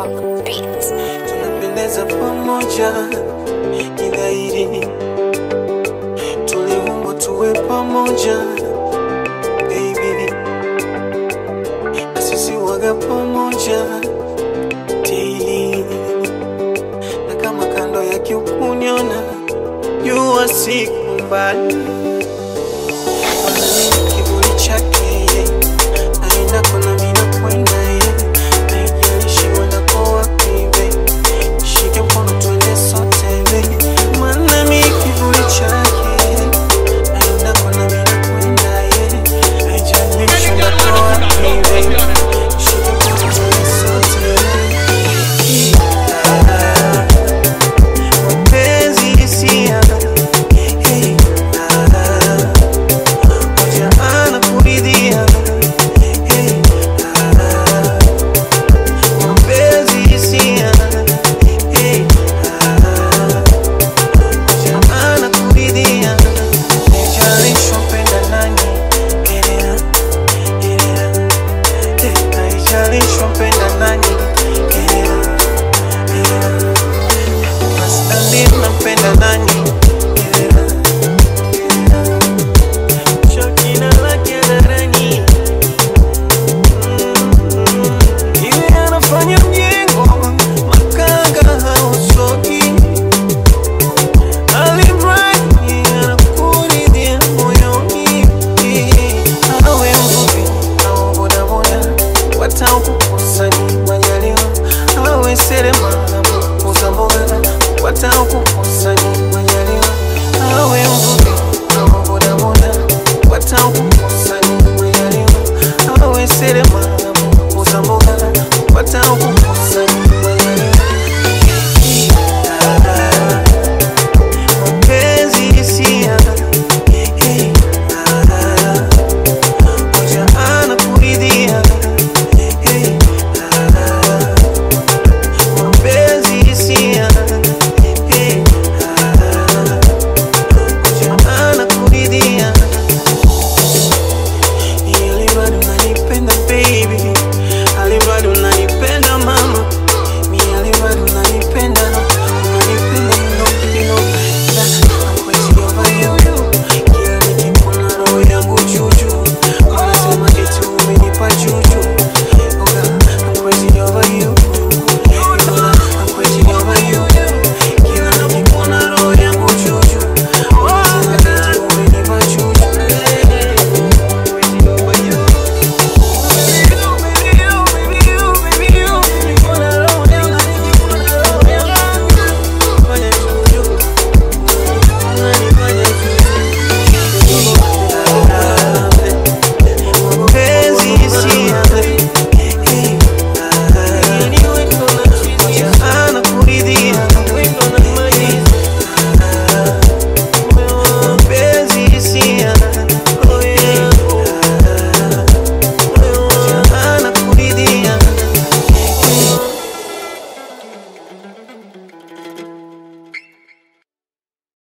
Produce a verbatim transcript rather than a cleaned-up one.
Tunapendeza pamoja kidhairi, tuliumbwa tuwe pamoja baby, na sisi waga pamoja daily. Na kama kando yake ukuniona, jua siku mbali, kivuli chake aenda kuna mina kwenda ye, haijalishi wenda kwa wapi baby, shike mkono tuende sote baby, maana mi kivuli chake aenda kuna mina kwenda ye, haijalishi wenda kwa wapi baby, shike mkono tuende sote baby. Mapenzi hisia seremala, kuza mboga, wata ukukusa